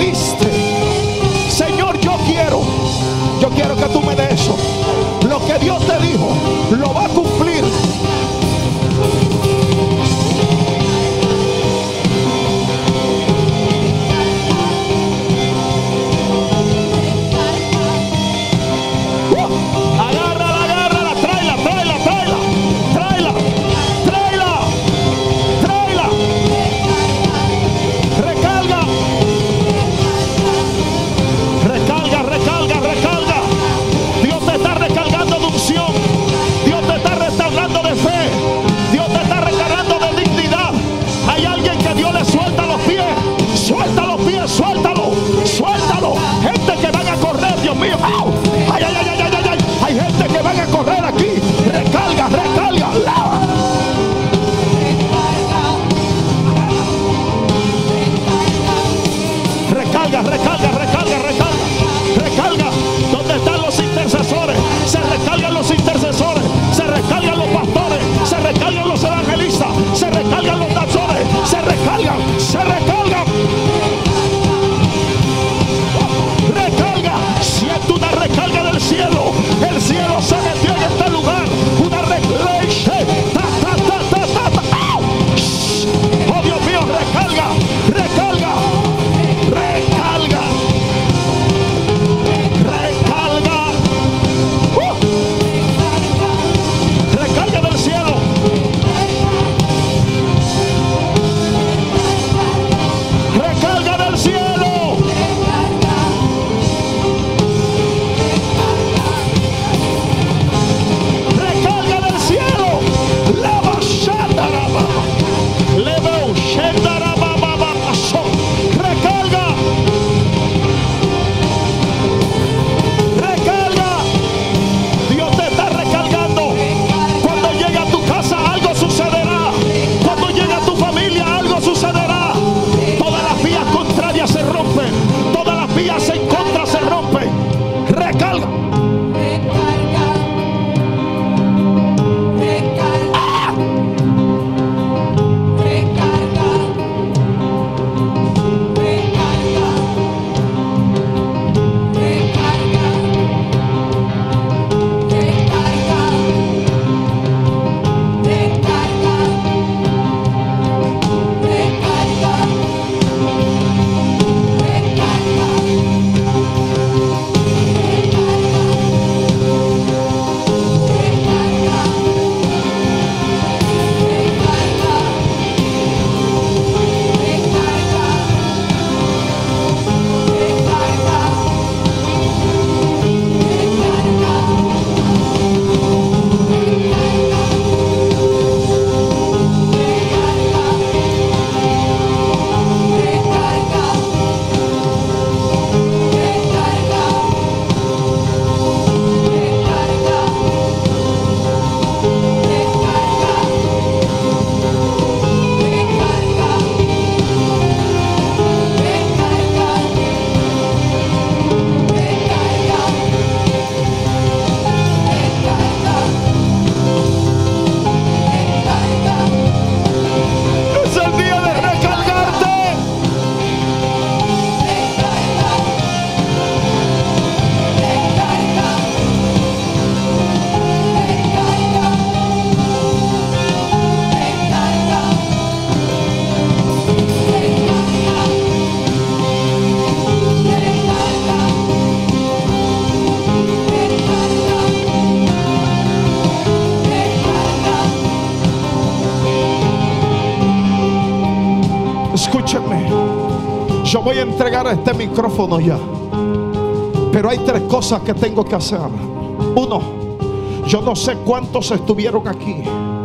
diste. Señor, yo quiero, yo quiero que tú me des eso. Lo que Dios te dijo, lo va a cumplir. Escúchenme, yo voy a entregar este micrófono ya, pero hay tres cosas que tengo que hacer. Uno, yo no sé cuántos estuvieron aquí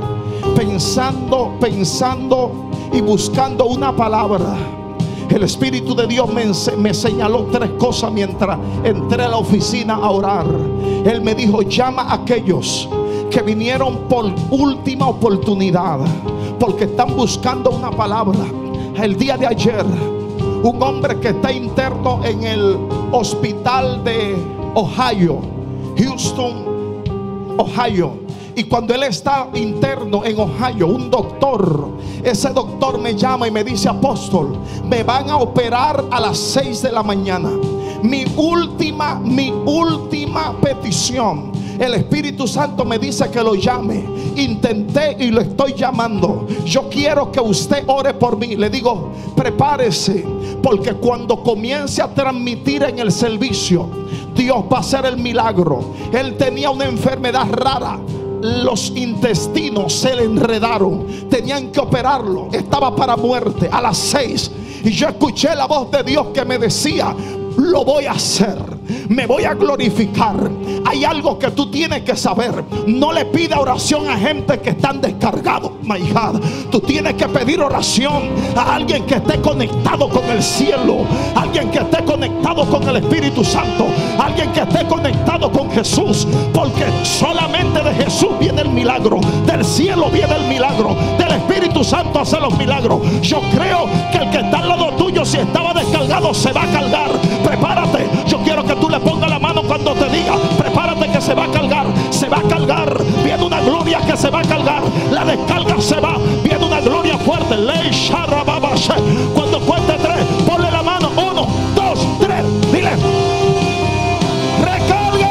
pensando, pensando y buscando una palabra. El Espíritu de Dios me, me señaló tres cosas mientras entré a la oficina a orar. Él me dijo: llama a aquellos que vinieron por última oportunidad, porque están buscando una palabra. El día de ayer, un hombre que está interno en el hospital de Ohio, Houston, Ohio, Y cuando él está interno en Ohio, un doctor, ese doctor me llama y me dice: apóstol, me van a operar a las seis de la mañana. Mi última, mi última petición, el Espíritu Santo me dice que lo llame. Intenté y lo estoy llamando. Yo quiero que usted ore por mí. Le digo: prepárese, porque cuando comience a transmitir en el servicio, Dios va a hacer el milagro. Él tenía una enfermedad rara. Los intestinos se le enredaron, tenían que operarlo, estaba para muerte a las seis. Y yo escuché la voz de Dios que me decía: lo voy a hacer, me voy a glorificar. Hay algo que tú tienes que saber: no le pida oración a gente que están descargados. My God, tú tienes que pedir oración a alguien que esté conectado con el cielo, alguien que esté conectado con el Espíritu Santo, alguien que esté conectado con Jesús, porque solamente de Jesús viene el milagro, del cielo viene el milagro, del Espíritu Santo hace los milagros. Yo creo que el que está al lado tuyo, si estaba descargado, se va a cargar. Prepárate. Yo quiero que tú le pongas la mano cuando te diga: prepárate, que se va a cargar. Se va a cargar. Viene una gloria que se va a cargar. La descarga se va. Viene una gloria fuerte. Ley Sharababashe. Cuando cuente tres, ponle la mano. Uno, dos, tres. Dile: recarga.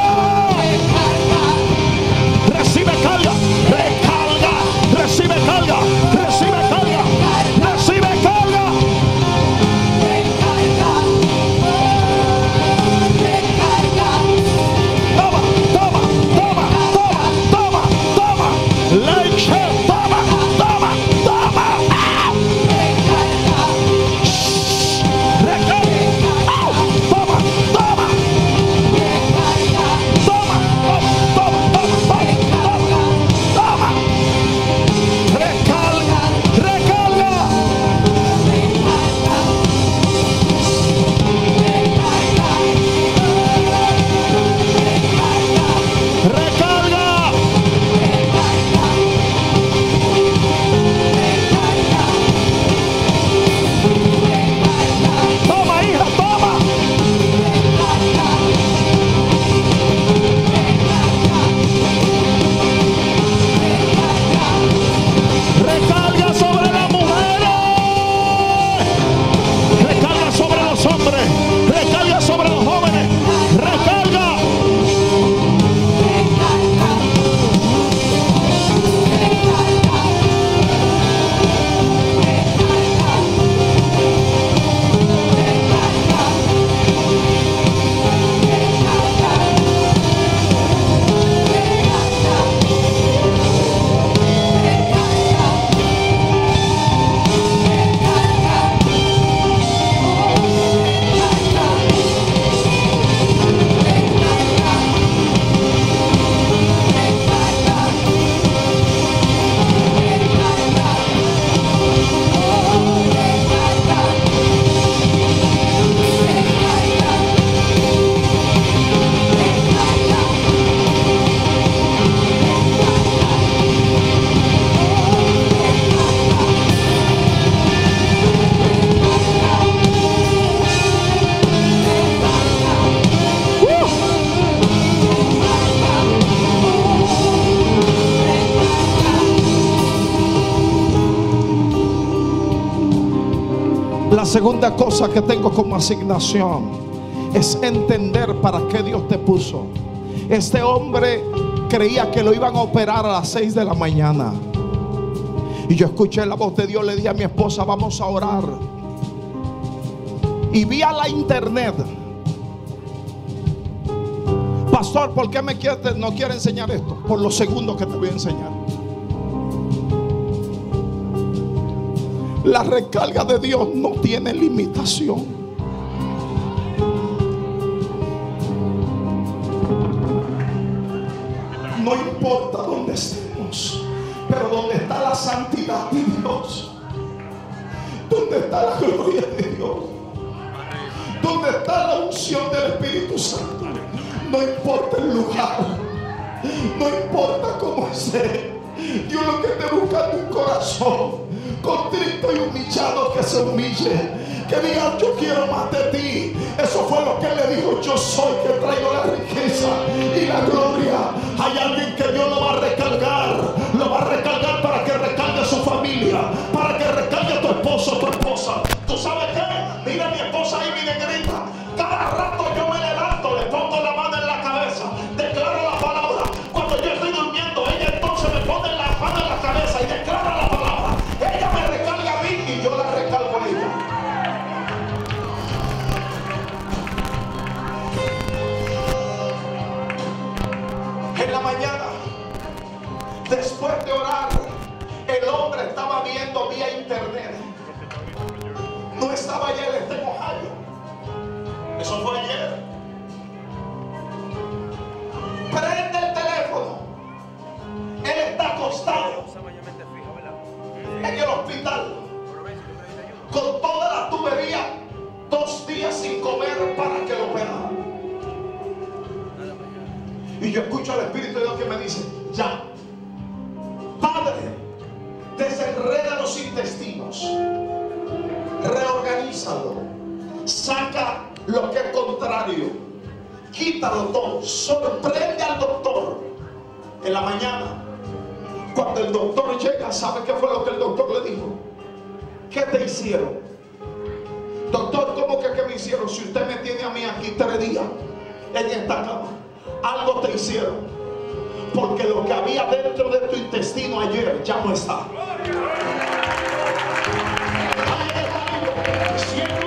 Recibe carga. Recarga. Recibe carga. Recibe carga. Recibe carga. La segunda cosa que tengo como asignación es entender para qué Dios te puso. Este hombre creía que lo iban a operar a las seis de la mañana. Y yo escuché la voz de Dios. Le dije a mi esposa: vamos a orar. Y vi a la internet: pastor, ¿por qué me quiere, no quiere enseñar esto? Por lo segundo que te voy a enseñar. La recarga de Dios no tiene limitación. No importa dónde estemos, pero donde está la santidad de Dios, donde está la gloria de Dios, donde está la unción del Espíritu Santo, no importa el lugar, no importa cómo esté, Dios lo que te busca es un corazón contrito y humillado, que se humille, que diga: yo quiero más de ti. Eso fue lo que él le dijo: yo soy que traigo la riqueza y la gloria. Hay alguien que Dios lo va a recargar. internet. No estaba ayer, está en Ohio. Eso fue ayer. Prende el teléfono. Él está acostado en el hospital con toda la tubería, dos días sin comer para que lo operaran. Y yo escucho al Espíritu de Dios que me dice: ya, Padre, desenreda los intestinos, reorganízalo, saca lo que es contrario, quítalo todo, sorprende al doctor. En la mañana, cuando el doctor llega, ¿sabe qué fue lo que el doctor le dijo? ¿Qué te hicieron? Doctor, ¿cómo que qué me hicieron? Si usted me tiene a mí aquí tres días en esta cama, algo te hicieron, porque lo que había dentro de tu intestino ayer ya no está. Hay algo, si